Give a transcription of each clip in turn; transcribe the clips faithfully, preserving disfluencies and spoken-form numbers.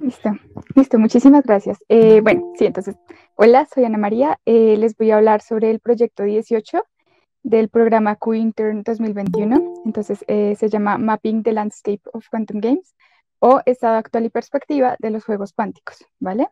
Listo, listo, muchísimas gracias. Eh, bueno, sí, entonces, hola, soy Ana María. Eh, les voy a hablar sobre el proyecto dieciocho del programa Q-Intern dos mil veintiuno. Entonces, eh, se llama Mapping the Landscape of Quantum Games o Estado actual y perspectiva de los juegos cuánticos, ¿vale?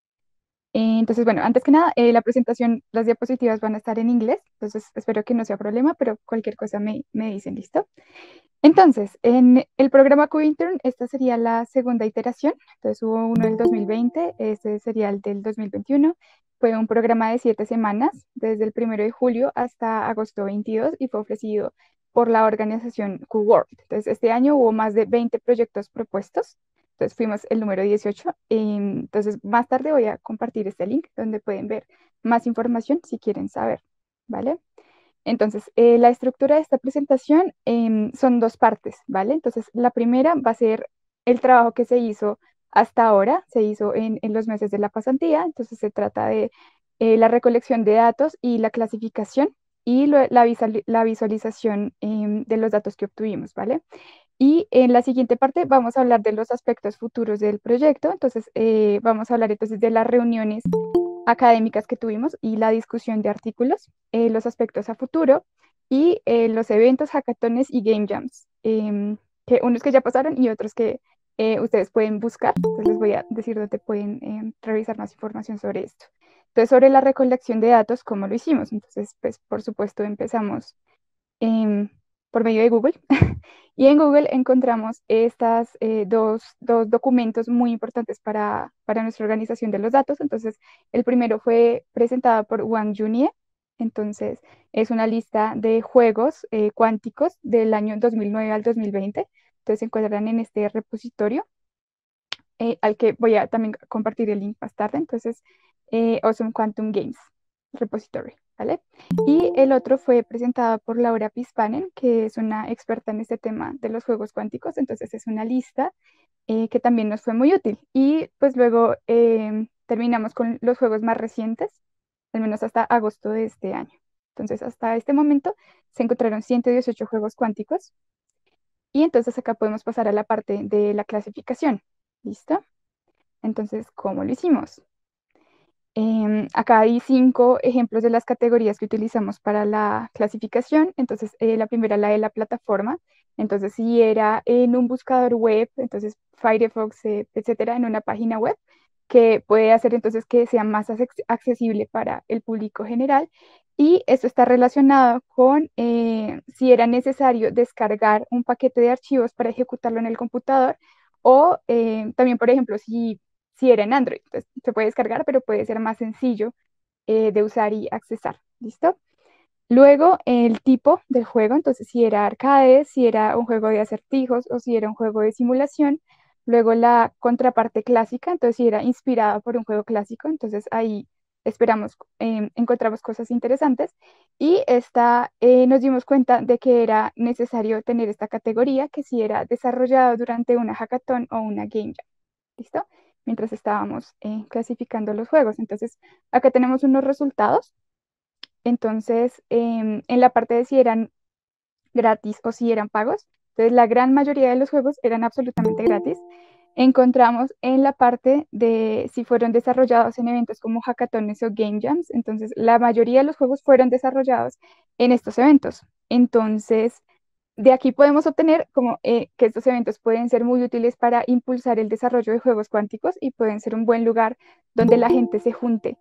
Eh, Entonces, bueno, antes que nada, eh, la presentación, las diapositivas van a estar en inglés, entonces espero que no sea problema, pero cualquier cosa me, me dicen, ¿listo? Entonces, en el programa Q-Intern, esta sería la segunda iteración. Entonces, hubo uno del dos mil veinte, este sería el del dos mil veintiuno. Fue un programa de siete semanas, desde el primero de julio hasta agosto veintidós, y fue ofrecido por la organización Q-World. Entonces, este año hubo más de veinte proyectos propuestos. Entonces, fuimos el número dieciocho. Entonces, más tarde voy a compartir este link donde pueden ver más información si quieren saber, ¿vale? Entonces, eh, la estructura de esta presentación em, son dos partes, ¿vale? Entonces, la primera va a ser el trabajo que se hizo hasta ahora, se hizo en, en los meses de la pasantía. Entonces, se trata de eh, la recolección de datos y la clasificación y lo- la, visuali- la visualización em, de los datos que obtuvimos, ¿vale? Y en la siguiente parte vamos a hablar de los aspectos futuros del proyecto. Entonces, eh, vamos a hablar entonces de las reuniones académicas que tuvimos y la discusión de artículos, eh, los aspectos a futuro y eh, los eventos, hackatones y game jams, em, que unos que ya pasaron y otros que eh, ustedes pueden buscar. Entonces les voy a decir dónde pueden em, revisar más información sobre esto. Entonces, sobre la recolección de datos, ¿cómo lo hicimos? Entonces, pues por supuesto empezamos em, por medio de Google. Y en Google encontramos estas eh, dos, dos documentos muy importantes para, para nuestra organización de los datos. Entonces, el primero fue presentado por Wang Junie. Entonces, es una lista de juegos eh, cuánticos del año dos mil nueve al dos mil veinte. Entonces, se encuentran en este repositorio, eh, al que voy a también compartir el link más tarde. Entonces, eh, Awesome Quantum Games Repository, ¿vale? Y el otro fue presentado por Laura Pispanen, que es una experta en este tema de los juegos cuánticos. Entonces, es una lista eh, que también nos fue muy útil. Y pues luego eh, terminamos con los juegos más recientes, al menos hasta agosto de este año. Entonces, hasta este momento se encontraron ciento dieciocho juegos cuánticos. Y entonces acá podemos pasar a la parte de la clasificación. ¿Listo? Entonces, ¿cómo lo hicimos? Em, acá hay cinco ejemplos de las categorías que utilizamos para la clasificación. Entonces, eh, la primera, la de la plataforma. Entonces, si era en un buscador web, entonces Firefox, eh, etcétera, en una página web, que puede hacer entonces que sea más acces- accesible para el público general. Y esto está relacionado con eh, si era necesario descargar un paquete de archivos para ejecutarlo en el computador o eh, también, por ejemplo, si si era en Android. Entonces, se puede descargar, pero puede ser más sencillo eh, de usar y accesar. ¿Listo? Luego, el tipo del juego, entonces si era arcade, si era un juego de acertijos o si era un juego de simulación. Luego la contraparte clásica, entonces si era inspirada por un juego clásico, entonces ahí esperamos, eh, encontramos cosas interesantes. Y esta, eh, nos dimos cuenta de que era necesario tener esta categoría, que si era desarrollado durante una hackathon o una game jam. ¿Listo? Mientras estábamos eh, clasificando los juegos. Entonces, acá tenemos unos resultados. Entonces, em, en la parte de si eran gratis o si eran pagos, entonces la gran mayoría de los juegos eran absolutamente gratis. Encontramos en la parte de si fueron desarrollados en eventos como hackatones o game jams, entonces la mayoría de los juegos fueron desarrollados en estos eventos. Entonces, de aquí podemos obtener como eh, que estos eventos pueden ser muy útiles para impulsar el desarrollo de juegos cuánticos y pueden ser un buen lugar donde la gente se junte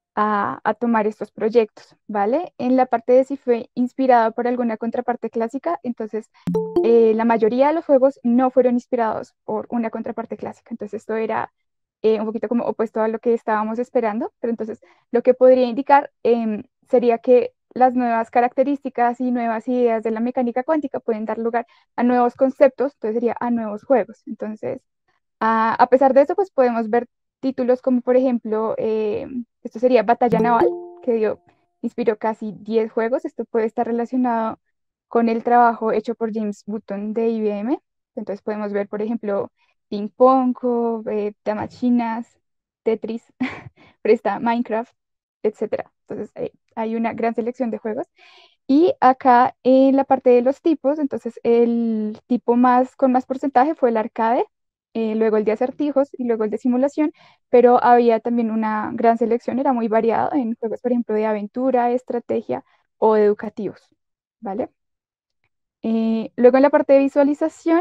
a, a tomar estos proyectos, ¿vale? En la parte de si fue inspirado por alguna contraparte clásica, entonces eh, la mayoría de los juegos no fueron inspirados por una contraparte clásica. Entonces esto era eh, un poquito como opuesto a lo que estábamos esperando, pero entonces lo que podría indicar em, sería que las nuevas características y nuevas ideas de la mecánica cuántica pueden dar lugar a nuevos conceptos, entonces sería a nuevos juegos. Entonces, a, a pesar de eso, pues podemos ver títulos como por ejemplo, eh, esto sería Batalla Naval, que dio, inspiró casi diez juegos. Esto puede estar relacionado con el trabajo hecho por James Button de I B M. Entonces podemos ver, por ejemplo, Ping Pong, eh, Damachinas, Tetris, pero está Minecraft, etcétera. Entonces eh, hay una gran selección de juegos. Y acá en la parte de los tipos, entonces el tipo más con más porcentaje fue el arcade. eh, luego el de acertijos y luego el de simulación, pero había también una gran selección, era muy variado en juegos, por ejemplo, de aventura, estrategia o educativos, ¿vale? Eh, luego en la parte de visualización,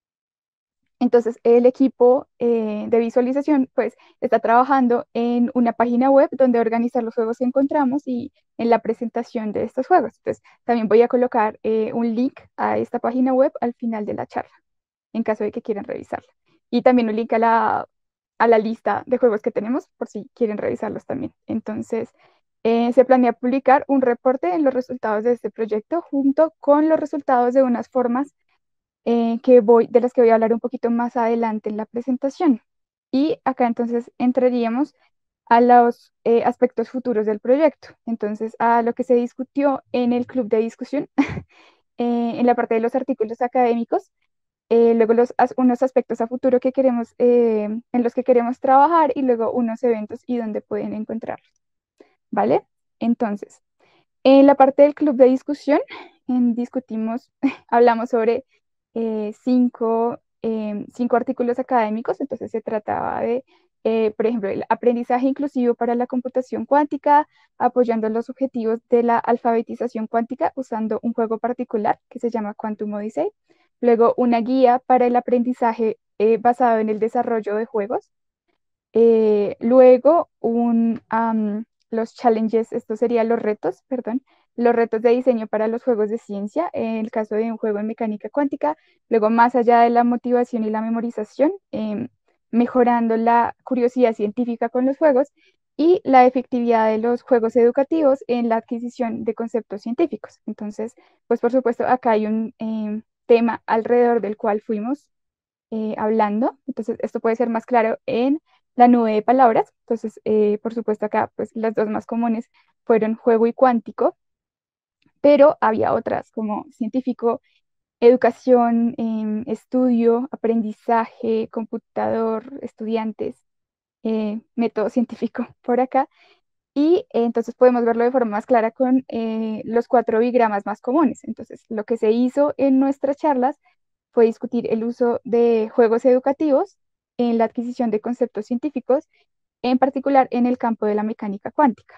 entonces el equipo eh, de visualización pues está trabajando en una página web donde organizar los juegos que encontramos y en la presentación de estos juegos. Entonces también voy a colocar eh, un link a esta página web al final de la charla, en caso de que quieran revisarla. Y también un link a la, a la lista de juegos que tenemos por si quieren revisarlos también. Entonces, eh, se planea publicar un reporte en los resultados de este proyecto junto con los resultados de unas formas eh, que voy, de las que voy a hablar un poquito más adelante en la presentación. Y acá entonces entraríamos a los eh, aspectos futuros del proyecto. Entonces, a lo que se discutió en el club de discusión, eh, en la parte de los artículos académicos, eh, luego los, as- unos aspectos a futuro que queremos, eh, en los que queremos trabajar y luego unos eventos y dónde pueden encontrarlos, ¿vale? Entonces, en la parte del club de discusión, en discutimos, hablamos sobre eh, cinco, em, cinco artículos académicos, entonces se trataba de, eh, por ejemplo, el aprendizaje inclusivo para la computación cuántica, apoyando los objetivos de la alfabetización cuántica usando un juego particular que se llama Quantum Odyssey. Luego, una guía para el aprendizaje eh, basado en el desarrollo de juegos. Eh, luego, un, am, los challenges, estos serían los retos, perdón, los retos de diseño para los juegos de ciencia, en el caso de un juego en mecánica cuántica. Luego, más allá de la motivación y la memorización, em, mejorando la curiosidad científica con los juegos y la efectividad de los juegos educativos en la adquisición de conceptos científicos. Entonces, pues por supuesto, acá hay un em, tema alrededor del cual fuimos eh, hablando. Entonces, esto puede ser más claro en la nube de palabras. Entonces, eh, por supuesto, acá, pues las dos más comunes fueron juego y cuántico, pero había otras como científico, educación, em, estudio, aprendizaje, computador, estudiantes, eh, método científico por acá. Y eh, entonces podemos verlo de forma más clara con eh, los cuatro bigramas más comunes. Entonces, lo que se hizo en nuestras charlas fue discutir el uso de juegos educativos en la adquisición de conceptos científicos, en particular en el campo de la mecánica cuántica.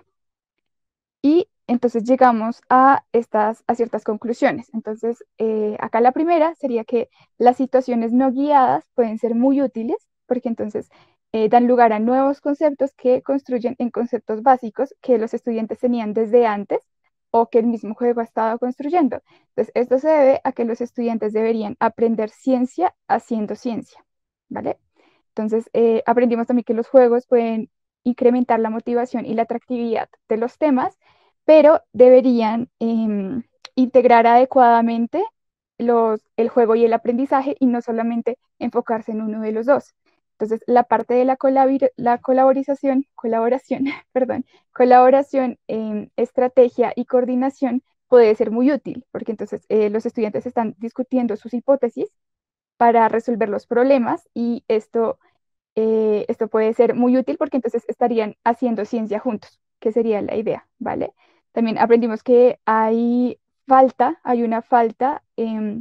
Y entonces llegamos a, estas, a ciertas conclusiones. Entonces, eh, acá la primera sería que las situaciones no guiadas pueden ser muy útiles porque entonces eh, dan lugar a nuevos conceptos que construyen en conceptos básicos que los estudiantes tenían desde antes o que el mismo juego ha estado construyendo. Entonces, esto se debe a que los estudiantes deberían aprender ciencia haciendo ciencia, ¿vale? Entonces, eh, aprendimos también que los juegos pueden incrementar la motivación y la atractividad de los temas, pero deberían em, integrar adecuadamente los, el juego y el aprendizaje y no solamente enfocarse en uno de los dos. Entonces, la parte de la, colabir- la colaborización, colaboración, perdón, colaboración, em, estrategia y coordinación puede ser muy útil, porque entonces eh, los estudiantes están discutiendo sus hipótesis para resolver los problemas y esto, eh, esto puede ser muy útil porque entonces estarían haciendo ciencia juntos, que sería la idea, ¿vale? También aprendimos que hay falta, hay una falta em,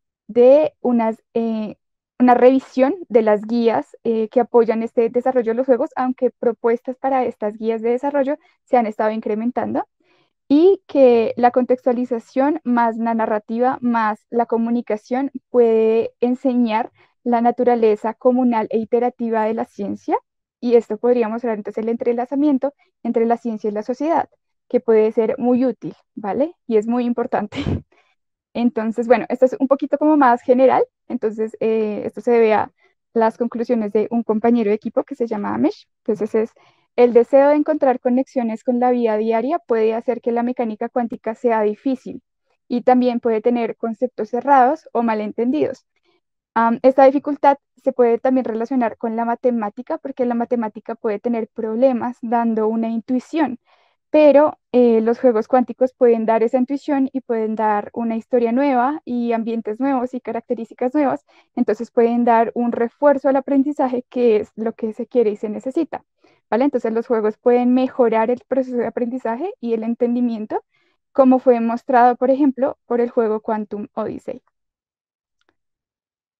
de unas, eh, una revisión de las guías eh, que apoyan este desarrollo de los juegos, aunque propuestas para estas guías de desarrollo se han estado incrementando y que la contextualización más la narrativa más la comunicación puede enseñar la naturaleza comunal e iterativa de la ciencia y esto podría mostrar entonces el entrelazamiento entre la ciencia y la sociedad, que puede ser muy útil, ¿vale? Y es muy importante. Entonces, bueno, esto es un poquito como más general, entonces eh, esto se debe a las conclusiones de un compañero de equipo que se llama Amesh. Entonces es el deseo de encontrar conexiones con la vida diaria puede hacer que la mecánica cuántica sea difícil y también puede tener conceptos cerrados o malentendidos. Am, esta dificultad se puede también relacionar con la matemática, porque la matemática puede tener problemas dando una intuición, pero eh, los juegos cuánticos pueden dar esa intuición y pueden dar una historia nueva y ambientes nuevos y características nuevas, entonces pueden dar un refuerzo al aprendizaje que es lo que se quiere y se necesita, ¿vale? Entonces los juegos pueden mejorar el proceso de aprendizaje y el entendimiento, como fue mostrado, por ejemplo, por el juego Quantum Odyssey.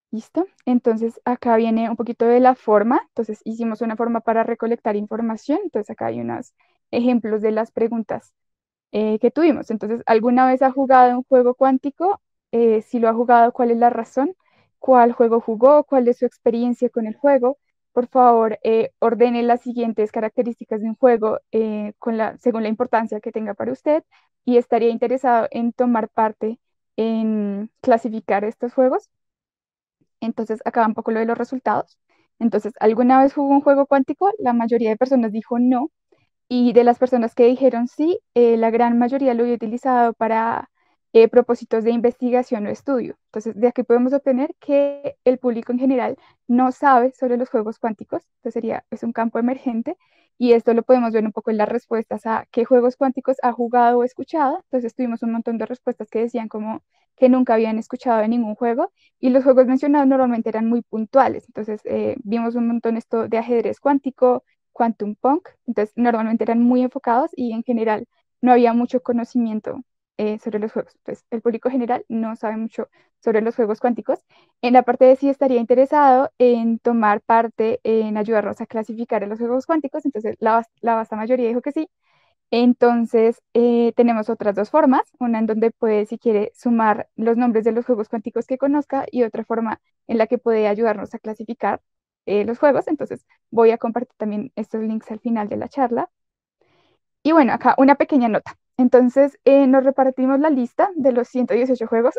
¿Listo? Entonces acá viene un poquito de la forma. Entonces hicimos una forma para recolectar información. Entonces acá hay unos ejemplos de las preguntas eh, que tuvimos. Entonces, ¿alguna vez ha jugado un juego cuántico? Eh, si lo ha jugado, ¿cuál es la razón? ¿Cuál juego jugó? ¿Cuál es su experiencia con el juego? Por favor, eh, ordene las siguientes características de un juego eh, con la, según la importancia que tenga para usted y estaría interesado en tomar parte en clasificar estos juegos. Entonces, acá va un poco lo de los resultados. Entonces, ¿alguna vez jugó un juego cuántico? La mayoría de personas dijo no. Y de las personas que dijeron sí, eh, la gran mayoría lo había utilizado para eh, propósitos de investigación o estudio. Entonces, de aquí podemos obtener que el público en general no sabe sobre los juegos cuánticos. Entonces, sería, es un campo emergente. Y esto lo podemos ver un poco en las respuestas a qué juegos cuánticos ha jugado o escuchado. Entonces, tuvimos un montón de respuestas que decían como que nunca habían escuchado de ningún juego. Y los juegos mencionados normalmente eran muy puntuales. Entonces, eh, vimos un montón esto de ajedrez cuántico, Quantum Punk, entonces normalmente eran muy enfocados y en general no había mucho conocimiento eh, sobre los juegos. Entonces el público general no sabe mucho sobre los juegos cuánticos. En la parte de si estaría interesado en tomar parte en ayudarnos a clasificar los juegos cuánticos, entonces la, vas- la vasta mayoría dijo que sí. Entonces eh, tenemos otras dos formas, una en donde puede, si quiere, sumar los nombres de los juegos cuánticos que conozca y otra forma en la que puede ayudarnos a clasificar eh, los juegos. Entonces voy a compartir también estos links al final de la charla. Y bueno, acá una pequeña nota. Entonces eh, nos repartimos la lista de los ciento dieciocho juegos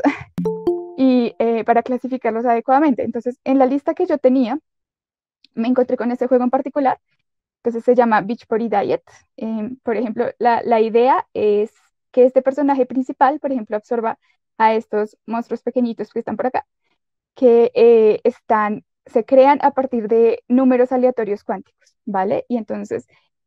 y eh, para clasificarlos adecuadamente. Entonces en la lista que yo tenía, me encontré con este juego en particular. Entonces se llama Beach Party Diet. Em, por ejemplo, la, la idea es que este personaje principal, por ejemplo, absorba a estos monstruos pequeñitos que están por acá, que eh, están, se crean a partir de números aleatorios cuánticos, ¿vale? Y entonces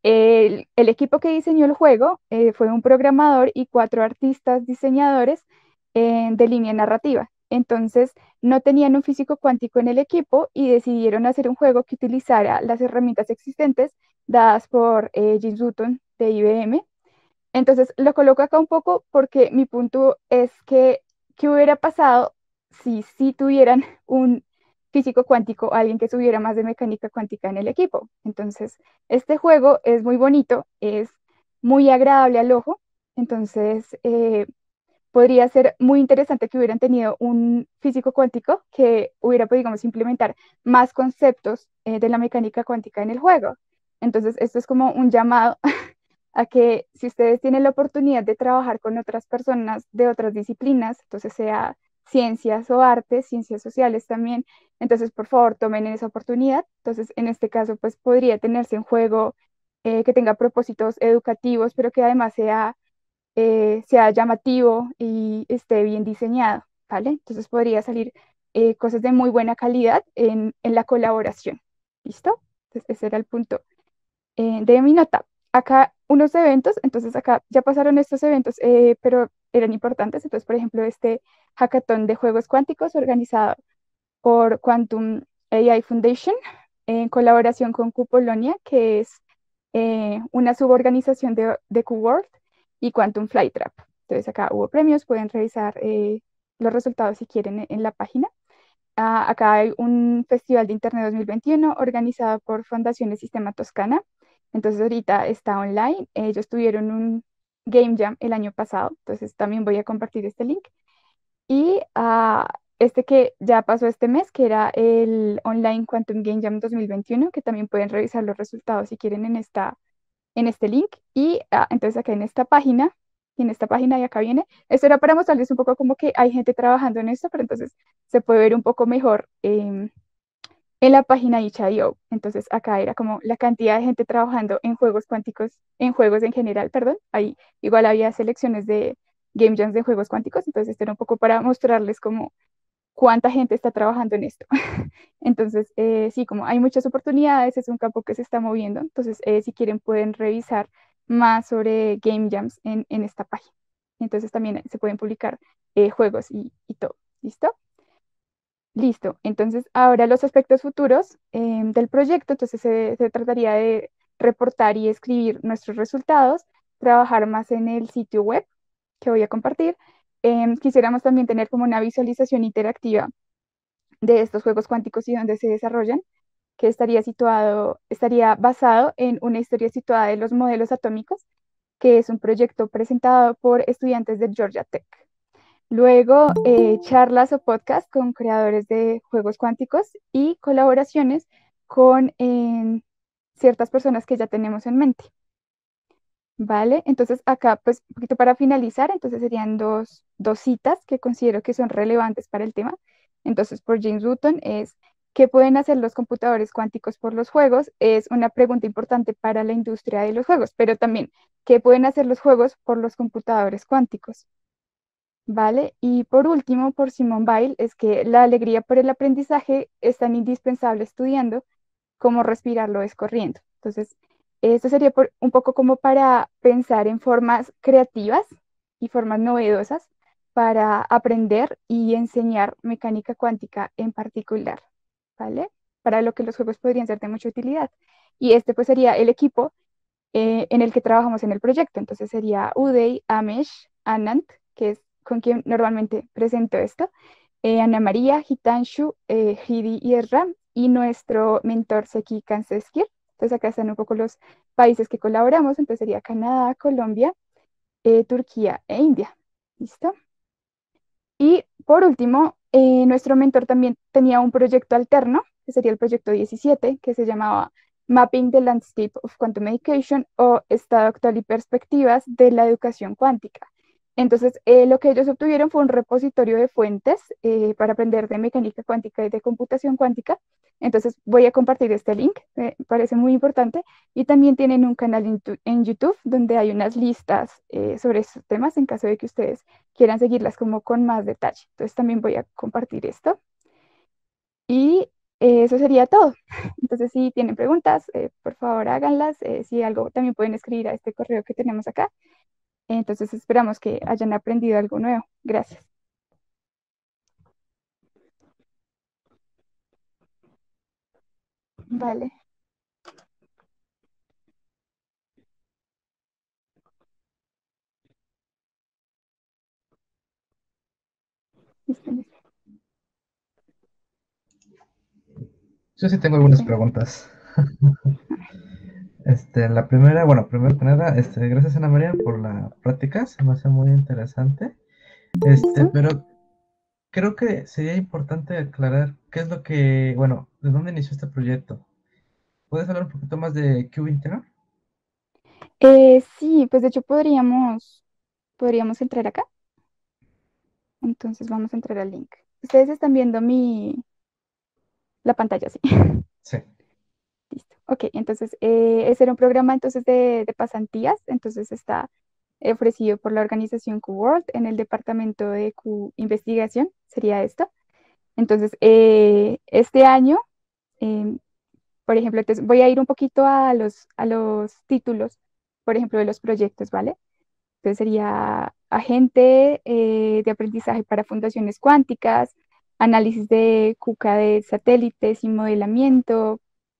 el, el equipo que diseñó el juego eh, fue un programador y cuatro artistas diseñadores eh, de línea narrativa. Entonces no tenían un físico cuántico en el equipo y decidieron hacer un juego que utilizara las herramientas existentes dadas por eh, James Button de I B M. Entonces lo coloco acá un poco porque mi punto es que, ¿qué hubiera pasado si sí tuvieran un físico cuántico, alguien que supiera más de mecánica cuántica en el equipo? Entonces, este juego es muy bonito, es muy agradable al ojo, entonces eh, podría ser muy interesante que hubieran tenido un físico cuántico que hubiera podido, digamos, implementar más conceptos eh, de la mecánica cuántica en el juego. Entonces, esto es como un llamado a que si ustedes tienen la oportunidad de trabajar con otras personas de otras disciplinas, entonces sea ciencias o artes, ciencias sociales también, entonces por favor tomen esa oportunidad. Entonces en este caso pues podría tenerse un juego eh, que tenga propósitos educativos, pero que además sea, eh, sea llamativo y esté bien diseñado, ¿vale? Entonces podría salir eh, cosas de muy buena calidad en, en la colaboración. ¿Listo? Entonces ese era el punto eh, de mi nota. Acá unos eventos, entonces acá ya pasaron estos eventos, eh, pero eran importantes. Entonces, por ejemplo, este hackathon de juegos cuánticos organizado por Quantum A I Foundation en colaboración con Q-Polonia, que es eh, una suborganización de, de Q-World y Quantum Flytrap. Entonces, acá hubo premios, pueden revisar eh, los resultados si quieren en, en la página. Ah, acá hay un festival de Internet dos mil veintiuno organizado por Fundación de Sistema Toscana. Entonces ahorita está online. Ellos tuvieron un Game Jam el año pasado. Entonces también voy a compartir este link. Y ah, este que ya pasó este mes, que era el Online Quantum Game Jam dos mil veintiuno, que también pueden revisar los resultados si quieren en esta, en este link. Y ah, entonces acá en esta página, y en esta página y acá viene, esto era para mostrarles un poco como que hay gente trabajando en esto, pero entonces se puede ver un poco mejor em, en la página de itch punto i o. Entonces acá era como la cantidad de gente trabajando en juegos cuánticos, en juegos en general, perdón. Ahí igual había selecciones de game jams de juegos cuánticos, entonces esto era un poco para mostrarles como cuánta gente está trabajando en esto. Entonces, eh, sí, como hay muchas oportunidades, es un campo que se está moviendo. Entonces, eh, si quieren, pueden revisar más sobre Game Jams en, en esta página. Entonces, también se pueden publicar eh, juegos y, y todo. ¿Listo? Listo. Entonces, ahora los aspectos futuros em, del proyecto. Entonces, se, se trataría de reportar y escribir nuestros resultados, trabajar más en el sitio web que voy a compartir. Em, quisiéramos también tener como una visualización interactiva de estos juegos cuánticos y dónde se desarrollan, que estaría situado, estaría basado en una historia situada de los modelos atómicos, que es un proyecto presentado por estudiantes de Georgia Tech. Luego, eh, charlas o podcasts con creadores de juegos cuánticos y colaboraciones con eh, ciertas personas que ya tenemos en mente. ¿Vale? Entonces acá, pues un poquito para finalizar, entonces serían dos, dos citas que considero que son relevantes para el tema. Entonces, por James Button es, ¿qué pueden hacer los computadores cuánticos por los juegos? Es una pregunta importante para la industria de los juegos, pero también, ¿qué pueden hacer los juegos por los computadores cuánticos? ¿Vale? Y por último, por Simone Weil, es que la alegría por el aprendizaje es tan indispensable estudiando como respirarlo es corriendo. Entonces, esto sería por- un poco como para pensar en formas creativas y formas novedosas para aprender y enseñar mecánica cuántica en particular, ¿vale? Para lo que los juegos podrían ser de mucha utilidad. Y este pues sería el equipo eh, en el que trabajamos en el proyecto. Entonces sería Uday, Amesh, Anant, que es con quien normalmente presento esto, eh, Ana María, Hitanshu, eh, Hidi y Ezra, y nuestro mentor Seki Kanseskir. Entonces acá están un poco los países que colaboramos, entonces sería Canadá, Colombia, eh, Turquía e India. ¿Listo? Y por último, eh, nuestro mentor también tenía un proyecto alterno, que sería el proyecto diecisiete, que se llamaba Mapping the Landscape of Quantum Education o Estado actual y perspectivas de la educación cuántica. Entonces, eh, lo que ellos obtuvieron fue un repositorio de fuentes eh, para aprender de mecánica cuántica y de computación cuántica. Entonces, voy a compartir este link, me parece muy importante. Y también tienen un canal en, tu- en YouTube donde hay unas listas eh, sobre estos temas en caso de que ustedes quieran seguirlas como con más detalle. Entonces también voy a compartir esto. Y eh, eso sería todo. Entonces si tienen preguntas, eh, por favor háganlas. Eh, si algo también pueden escribir a este correo que tenemos acá. Entonces esperamos que hayan aprendido algo nuevo. Gracias. Vale. Listo, listo. Yo sí tengo ¿Qué algunas tengo? preguntas. Este, la primera, bueno, primero que nada, este, gracias Ana María por la práctica, se me hace muy interesante. Este, ¿Listo? pero creo que sería importante aclarar qué es lo que, bueno, de dónde inició este proyecto. ¿Puedes hablar un poquito más de Q Internal? Eh, sí, pues de hecho podríamos, podríamos entrar acá. Entonces vamos a entrar al link. Ustedes están viendo mi, la pantalla, sí. Sí. Listo. Ok, entonces eh, ese era un programa entonces de, de pasantías, entonces está ofrecido por la organización Q-World en el departamento de Q Investigación, sería esto. Entonces, eh, este año, em, por ejemplo, entonces voy a ir un poquito a los, a los títulos, por ejemplo, de los proyectos, ¿vale? Entonces sería agente eh, de aprendizaje para fundaciones cuánticas, análisis de cuca de satélites y modelamiento,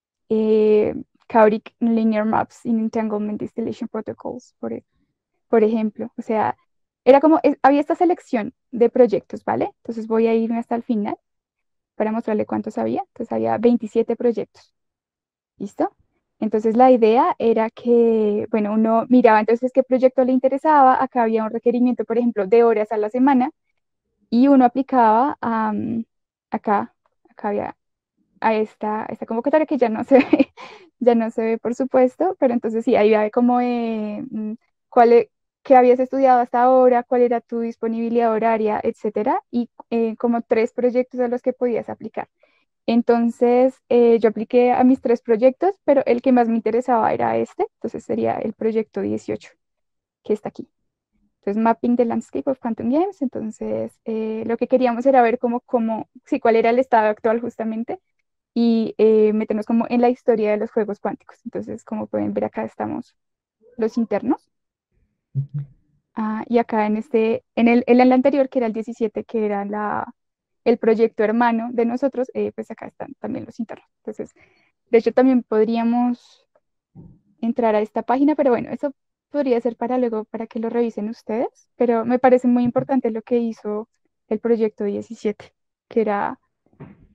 eh, Chaotic Linear Maps in Entanglement Distillation Protocols, por, e- por ejemplo. O sea, era como, es- había esta selección de proyectos, ¿vale? Entonces voy a irme hasta el final para mostrarle cuántos había. Entonces había veintisiete proyectos, ¿listo? Entonces la idea era que, bueno, uno miraba entonces qué proyecto le interesaba, acá había un requerimiento, por ejemplo, de horas a la semana, y uno aplicaba a, mm, acá, acá había a esta, esta convocatoria que ya no se ve, ya no se ve, por supuesto, pero entonces sí, ahí va como eh, mm, cuál e- qué habías estudiado hasta ahora, cuál era tu disponibilidad horaria, etcétera, y eh, como tres proyectos a los que podías aplicar. Entonces, eh, yo apliqué a mis tres proyectos, pero el que más me interesaba era este, entonces sería el proyecto dieciocho, que está aquí. Entonces, Mapping the Landscape of Quantum Games. Entonces, eh, lo que queríamos era ver cómo, cómo, sí, cuál era el estado actual justamente y eh, meternos como en la historia de los juegos cuánticos. Entonces, como pueden ver acá estamos los internos. Ujú. Ah, y acá en este, en el, en el anterior, que era el diecisiete, que era la, el proyecto hermano de nosotros, eh, pues acá están también los internos. Entonces, de hecho, también podríamos entrar a esta página, pero bueno, eso podría ser para luego, para que lo revisen ustedes. Pero me parece muy importante lo que hizo el proyecto diecisiete, que era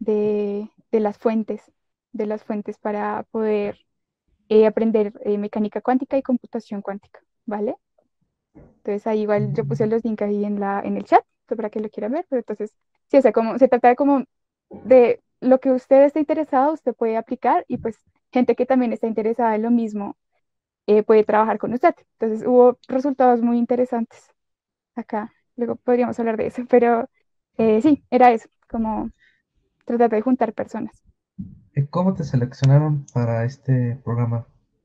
de, de las fuentes, de las fuentes para poder eh, aprender eh, mecánica cuántica y computación cuántica, ¿vale? Entonces ahí igual yo puse los links ahí en la, en el chat, pues, para que lo quieran ver, pero entonces, sí, o sea, como se trata de como de lo que usted esté interesado, usted puede aplicar y pues gente que también está interesada en lo mismo eh, puede trabajar con usted. Entonces hubo resultados muy interesantes acá, luego podríamos hablar de eso, pero eh, sí, era eso, como tratar de juntar personas. Eh, ¿Cómo te seleccionaron para este programa?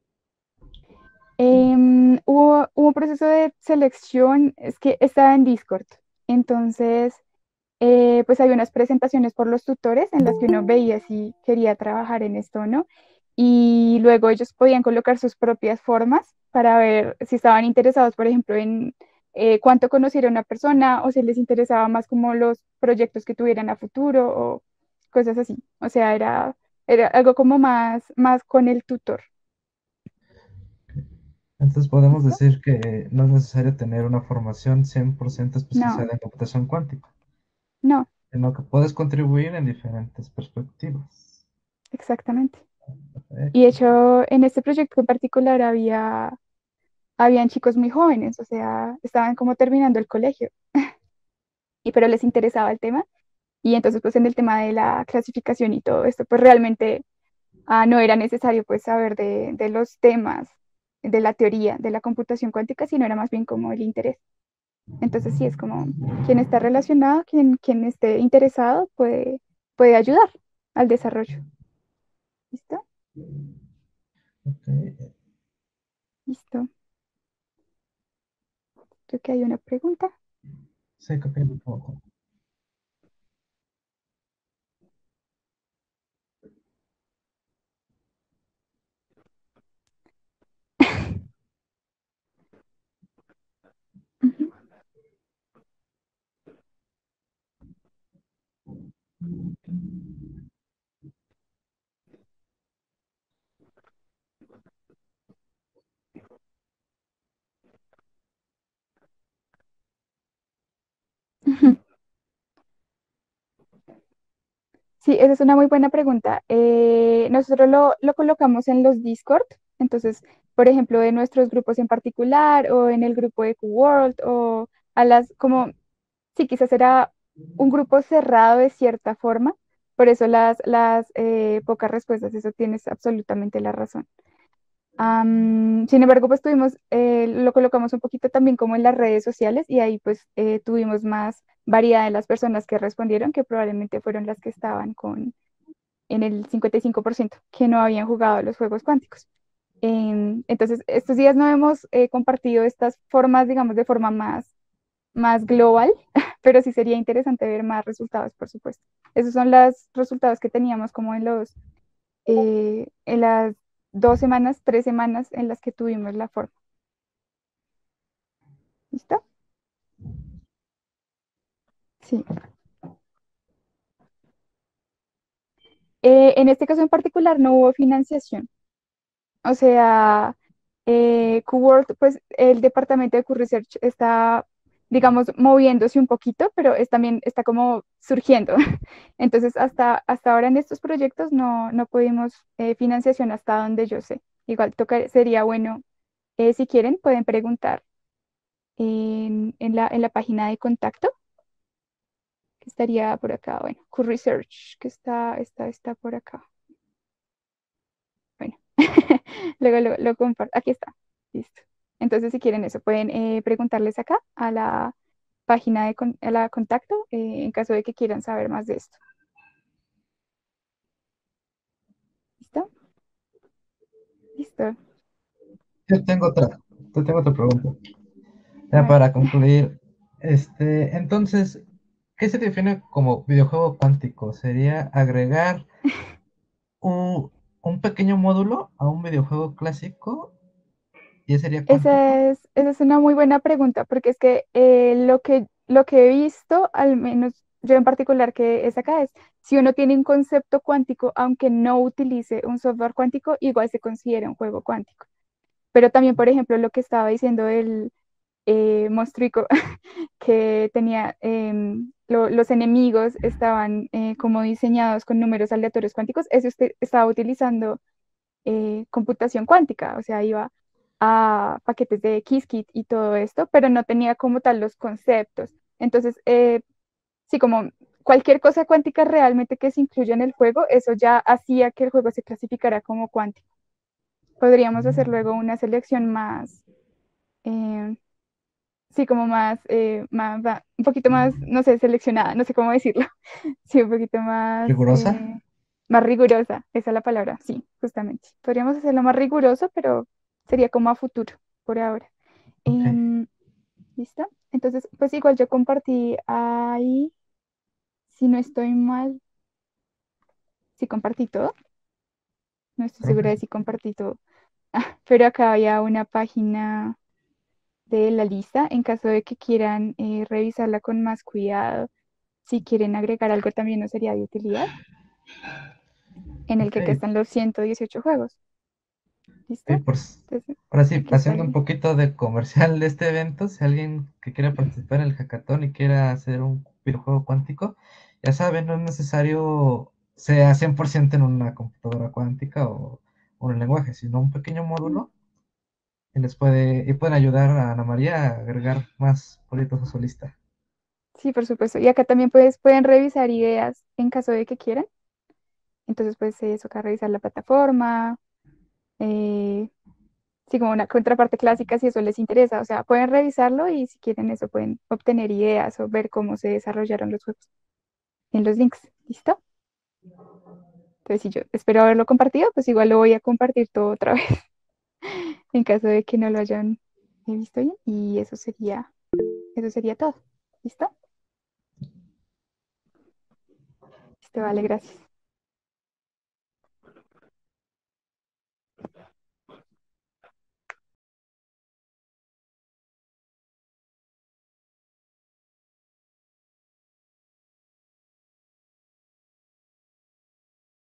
Em, hubo, hubo un proceso de selección, es que estaba en Discord, entonces eh, pues había unas presentaciones por los tutores en las que uno veía si quería trabajar en esto o no, y luego ellos podían colocar sus propias formas para ver si estaban interesados, por ejemplo, en eh, cuánto conociera una persona o si les interesaba más como los proyectos que tuvieran a futuro o cosas así. O sea, era, era algo como más, más con el tutor. Entonces podemos ¿Listo? decir que no es necesario tener una formación cien por ciento No, especializada en computación cuántica, no, sino que puedes contribuir en diferentes perspectivas. exactamente. Y de Perfecto. hecho, en este proyecto en particular había, habían chicos muy jóvenes, o sea, estaban como terminando el colegio, y pero les interesaba el tema. Y entonces, pues en el tema de la clasificación y todo esto, pues realmente ah, no era necesario pues saber de, de los temas, de la teoría, de la computación cuántica, sino era más bien como el interés. Entonces, sí, es como quien está relacionado, quien, quien esté interesado puede, puede ayudar al desarrollo. ¿Listo? Ok. Listo. Creo que hay una pregunta. Sí, creo que no. Ujú. Ujú. Sí, esa es una muy buena pregunta. Eh, nosotros lo, lo colocamos en los Discord, entonces, por ejemplo, de nuestros grupos en particular o en el grupo de QWorld o a las, como, sí, quizás era un grupo cerrado de cierta forma, por eso las, las eh, pocas respuestas, eso tienes absolutamente la razón. Am, sin embargo, pues tuvimos, eh, lo colocamos un poquito también como en las redes sociales y ahí pues eh, tuvimos más variedad de las personas que respondieron, que probablemente fueron las que estaban con en el cincuenta y cinco por ciento que no habían jugado los juegos cuánticos. Em, entonces, estos días no hemos eh, compartido estas formas, digamos, de forma más, más global, pero sí sería interesante ver más resultados, por supuesto. Esos son los resultados que teníamos como en los, eh, en las dos semanas, tres semanas en las que tuvimos la forma. ¿Listo? Sí. Eh, en este caso en particular no hubo financiación. O sea, eh, QWorld, pues el departamento de Q-Research está, digamos, moviéndose un poquito, pero es, también está como surgiendo. Entonces, hasta, hasta ahora en estos proyectos no, no pudimos eh, financiación hasta donde yo sé. Igual toca, sería bueno, eh, si quieren, pueden preguntar en, en la, en la página de contacto, que estaría por acá. Bueno, Q-Research, que está, está, está por acá. Bueno, luego lo, lo comparto. Aquí está. Listo. Entonces, si quieren eso, pueden eh, preguntarles acá a la página de con- a la contacto eh, en caso de que quieran saber más de esto. ¿Listo? Listo. Yo tengo otra, yo tengo otra pregunta. A Ya ver. para concluir, este, entonces, ¿qué se define como videojuego cuántico? ¿Sería agregar un, un pequeño módulo a un videojuego clásico y ese sería cuántico? Esa es, esa es una muy buena pregunta, porque es que eh, lo que, lo que he visto, al menos yo en particular que es acá, es si uno tiene un concepto cuántico, aunque no utilice un software cuántico, igual se considera un juego cuántico. Pero también, por ejemplo, lo que estaba diciendo el eh, monstruico que tenía em, lo- los enemigos estaban eh, como diseñados con números aleatorios cuánticos, eso este- estaba utilizando eh, computación cuántica, o sea, iba a paquetes de Qiskit y todo esto, pero no tenía como tal los conceptos. Entonces, eh, sí, como cualquier cosa cuántica realmente que se incluya en el juego, eso ya hacía que el juego se clasificara como cuántico. Podríamos hacer Mm, luego una selección más, eh, sí, como más, eh, más, va- un poquito más, no sé, seleccionada, no sé cómo decirlo. Sí, un poquito más, ¿Rigurosa? eh, más rigurosa, esa es la palabra, sí, justamente. Podríamos hacerlo más riguroso, pero sería como a futuro, por ahora. Ok. Em, ¿Listo? Entonces, pues igual yo compartí ahí, si no estoy mal, si compartí todo, no estoy Creo que segura de sí. si compartí todo, pero acá había una página de la lista en caso de que quieran eh, revisarla con más cuidado, si quieren agregar algo también no sería de utilidad, en el que acá Ok. están los ciento dieciocho juegos. Sí, ¿Listo? por, s- Entonces, ahora sí, aquí está haciendo un el... poquito de comercial de este evento, si alguien que quiera participar en el hackathon y quiera hacer un videojuego cuántico, ya saben, no es necesario sea cien por ciento en una computadora cuántica o, o en el lenguaje, sino un pequeño módulo y les puede, y pueden ayudar a Ana María a agregar más proyectos a su lista. Sí, por supuesto. Y acá también puedes, pueden revisar ideas en caso de que quieran. Entonces, pues eso, acá revisar la plataforma, eh, sí, como una contraparte clásica si eso les interesa. O sea, pueden revisarlo y si quieren eso pueden obtener ideas o ver cómo se desarrollaron los juegos en los links. ¿Listo? Entonces, si yo espero haberlo compartido, pues igual lo voy a compartir todo otra vez en caso de que no lo hayan eh, visto bien. Y eso sería, eso sería todo. ¿Listo? Listo, vale, gracias.